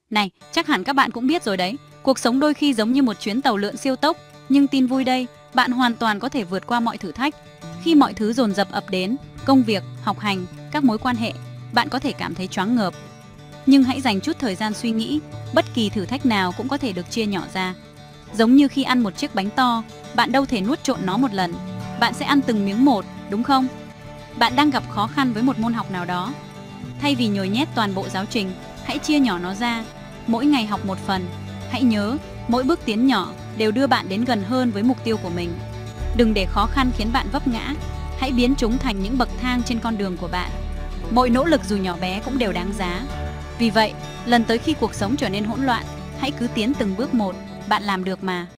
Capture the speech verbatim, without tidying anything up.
Này, chắc hẳn các bạn cũng biết rồi đấy, cuộc sống đôi khi giống như một chuyến tàu lượn siêu tốc, nhưng tin vui đây, bạn hoàn toàn có thể vượt qua mọi thử thách. Khi mọi thứ dồn dập ập đến, công việc, học hành, các mối quan hệ, bạn có thể cảm thấy choáng ngợp. Nhưng hãy dành chút thời gian suy nghĩ, bất kỳ thử thách nào cũng có thể được chia nhỏ ra. Giống như khi ăn một chiếc bánh to, bạn đâu thể nuốt trọn nó một lần, bạn sẽ ăn từng miếng một, đúng không? Bạn đang gặp khó khăn với một môn học nào đó. Thay vì nhồi nhét toàn bộ giáo trình, hãy chia nhỏ nó ra, mỗi ngày học một phần. Hãy nhớ, mỗi bước tiến nhỏ đều đưa bạn đến gần hơn với mục tiêu của mình. Đừng để khó khăn khiến bạn vấp ngã, hãy biến chúng thành những bậc thang trên con đường của bạn. Mỗi nỗ lực dù nhỏ bé cũng đều đáng giá. Vì vậy, lần tới khi cuộc sống trở nên hỗn loạn, hãy cứ tiến từng bước một, bạn làm được mà.